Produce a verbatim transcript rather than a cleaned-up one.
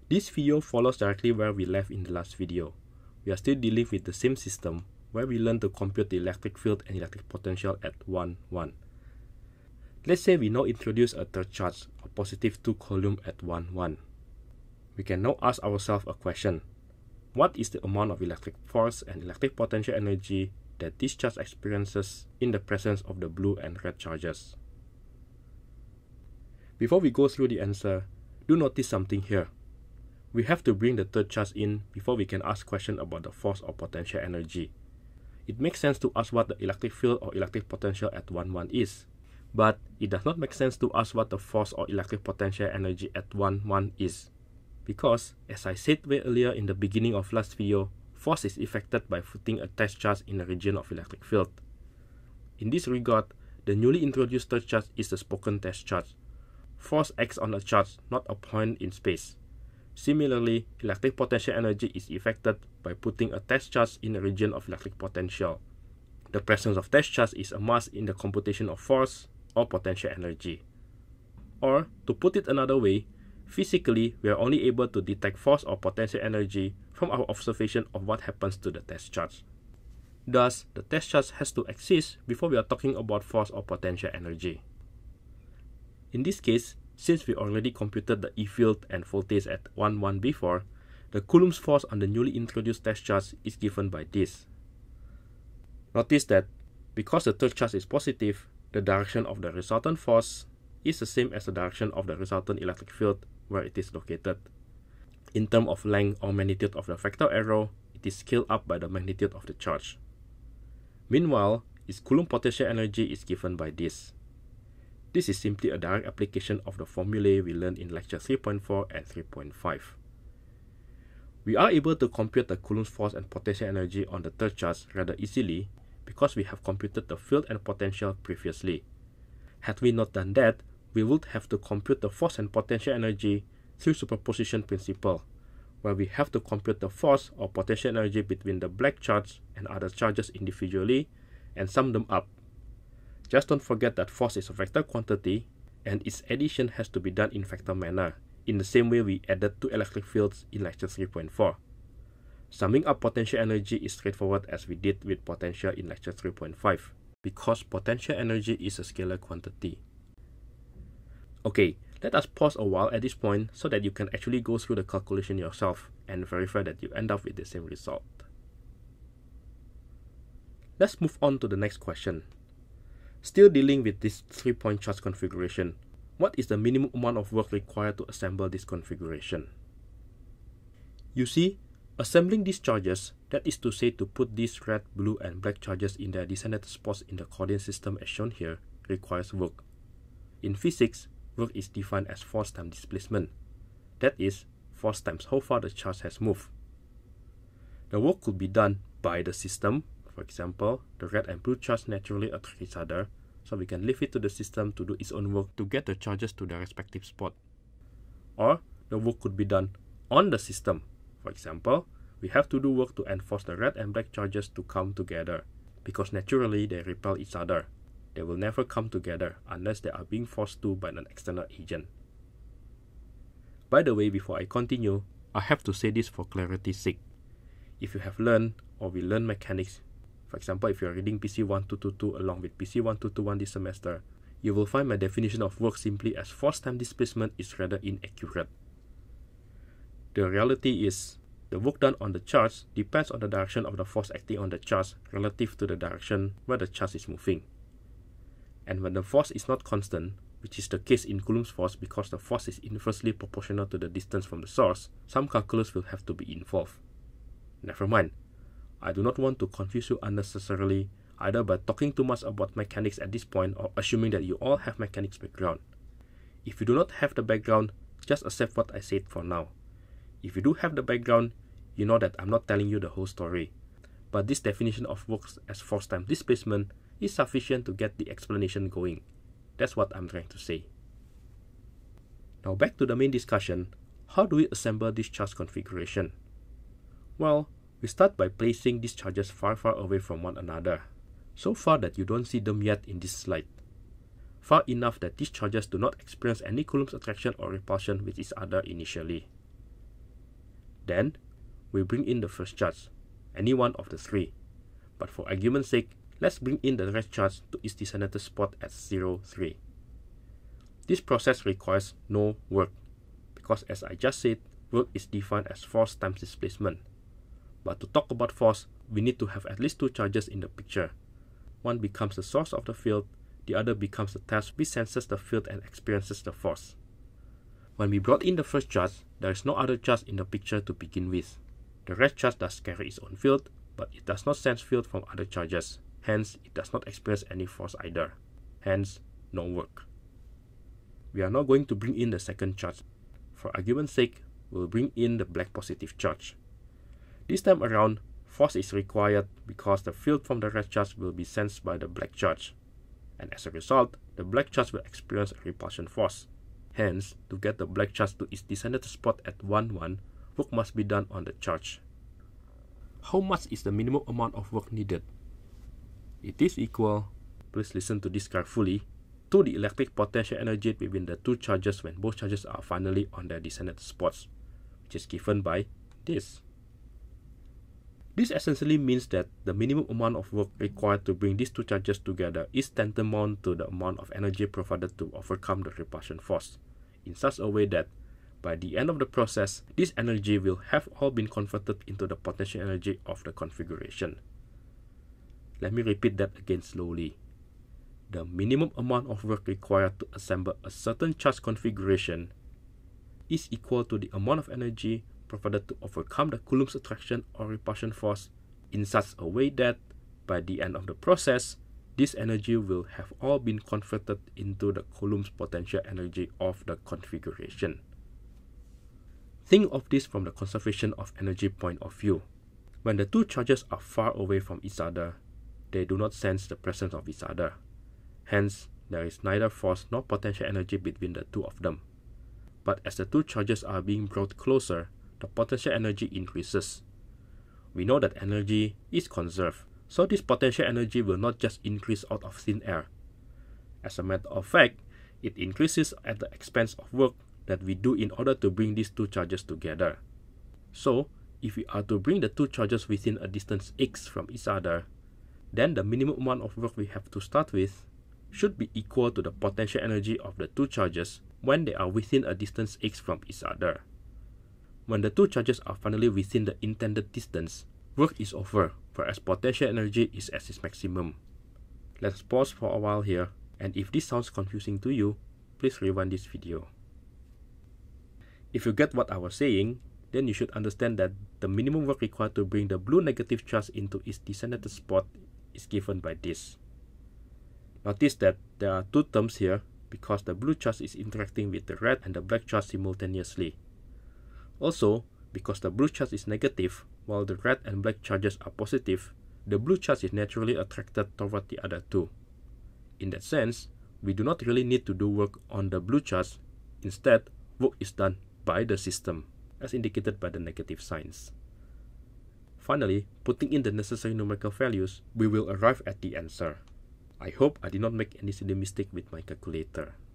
This video follows directly where we left in the last video. We are still dealing with the same system where we learn to compute the electric field and electric potential at one, one. Let's say we now introduce a third charge, a positive two coulomb at one, one. We can now ask ourselves a question. What is the amount of electric force and electric potential energy that this charge experiences in the presence of the blue and red charges? Before we go through the answer, do notice something here. We have to bring the third charge in before we can ask questions about the force or potential energy. It makes sense to ask what the electric field or electric potential at one, one is, but it does not make sense to ask what the force or electric potential energy at one, one is. Because, as I said way earlier in the beginning of last video, force is effected by putting a test charge in a region of electric field. In this regard, the newly introduced third charge is the spoken test charge. Force acts on a charge, not a point in space. Similarly, electric potential energy is effected by putting a test charge in a region of electric potential. The presence of test charge is a must in the computation of force or potential energy. Or, to put it another way, physically, we are only able to detect force or potential energy from our observation of what happens to the test charge. Thus, the test charge has to exist before we are talking about force or potential energy. In this case, since we already computed the E field and voltage at one, one before, the Coulomb's force on the newly introduced test charge is given by this. Notice that because the third charge is positive, the direction of the resultant force is the same as the direction of the resultant electric field where it is located. In terms of length or magnitude of the vector arrow, it is scaled up by the magnitude of the charge. Meanwhile, its Coulomb potential energy is given by this. This is simply a direct application of the formulae we learned in lecture three point four and three point five. We are able to compute the Coulomb's force and potential energy on the third charge rather easily because we have computed the field and potential previously. Had we not done that, we would have to compute the force and potential energy through superposition principle, where we have to compute the force or potential energy between the black charge and other charges individually and sum them up. Just don't forget that force is a vector quantity and its addition has to be done in vector manner, in the same way we added two electric fields in lecture three point four. Summing up potential energy is straightforward as we did with potential in lecture three point five, because potential energy is a scalar quantity. Okay, let us pause a while at this point so that you can actually go through the calculation yourself and verify that you end up with the same result. Let's move on to the next question. Still dealing with this three-point charge configuration, what is the minimum amount of work required to assemble this configuration? You see, assembling these charges, that is to say to put these red, blue and black charges in their designated spots in the coordinate system as shown here, requires work. In physics, work is defined as force times displacement. That is, force times how far the charge has moved. The work could be done by the system. For example, the red and blue charge naturally attract each other, so we can leave it to the system to do its own work to get the charges to their respective spot. Or, the work could be done on the system. For example, we have to do work to enforce the red and black charges to come together, because naturally they repel each other. They will never come together unless they are being forced to by an external agent. By the way, before I continue, I have to say this for clarity's sake. If you have learned or will learn mechanics, for example, if you are reading P C one two two two along with P C one two two one this semester, you will find my definition of work simply as force times displacement is rather inaccurate. The reality is, the work done on the charge depends on the direction of the force acting on the charge relative to the direction where the charge is moving. And when the force is not constant, which is the case in Coulomb's force because the force is inversely proportional to the distance from the source, some calculus will have to be involved. Never mind. I do not want to confuse you unnecessarily, either by talking too much about mechanics at this point or assuming that you all have mechanics background. If you do not have the background, just accept what I said for now. If you do have the background, you know that I'm not telling you the whole story. But this definition of work as force times displacement is sufficient to get the explanation going. That's what I'm trying to say. Now back to the main discussion, how do we assemble this charge configuration? Well, we start by placing these charges far far away from one another, so far that you don't see them yet in this slide. Far enough that these charges do not experience any Coulomb's attraction or repulsion with each other initially. Then, we bring in the first charge, any one of the three. But for argument's sake, let's bring in the red charge to its designated spot at zero, three. This process requires no work, because as I just said, work is defined as force times displacement. But to talk about force, we need to have at least two charges in the picture. One becomes the source of the field, the other becomes the task which senses the field and experiences the force. When we brought in the first charge, there is no other charge in the picture to begin with. The red charge does carry its own field, but it does not sense field from other charges. Hence, it does not experience any force either. Hence, no work. We are now going to bring in the second charge. For argument's sake, we'll bring in the black positive charge. This time around, force is required because the field from the red charge will be sensed by the black charge. And as a result, the black charge will experience a repulsion force. Hence, to get the black charge to its designated spot at one, one, work must be done on the charge. How much is the minimum amount of work needed? It is equal, please listen to this carefully, to the electric potential energy between the two charges when both charges are finally on their designated spots, which is given by this. This essentially means that the minimum amount of work required to bring these two charges together is tantamount to the amount of energy provided to overcome the repulsion force, in such a way that by the end of the process, this energy will have all been converted into the potential energy of the configuration. Let me repeat that again slowly. The minimum amount of work required to assemble a certain charge configuration is equal to the amount of energy provided to overcome the Coulomb's attraction or repulsion force in such a way that, by the end of the process, this energy will have all been converted into the Coulomb's potential energy of the configuration. Think of this from the conservation of energy point of view. When the two charges are far away from each other, they do not sense the presence of each other. Hence, there is neither force nor potential energy between the two of them. But as the two charges are being brought closer, the potential energy increases. We know that energy is conserved, so this potential energy will not just increase out of thin air. As a matter of fact, it increases at the expense of work that we do in order to bring these two charges together. So, if we are to bring the two charges within a distance x from each other, then the minimum amount of work we have to start with should be equal to the potential energy of the two charges when they are within a distance x from each other. When the two charges are finally within the intended distance, work is over, whereas potential energy is at its maximum. Let's pause for a while here, and if this sounds confusing to you, please rewind this video. If you get what I was saying, then you should understand that the minimum work required to bring the blue negative charge into its designated spot is given by this. Notice that there are two terms here because the blue charge is interacting with the red and the black charge simultaneously. Also, because the blue charge is negative, while the red and black charges are positive, the blue charge is naturally attracted toward the other two. In that sense, we do not really need to do work on the blue charge. Instead, work is done by the system, as indicated by the negative signs. Finally, putting in the necessary numerical values, we will arrive at the answer. I hope I did not make any silly mistake with my calculator.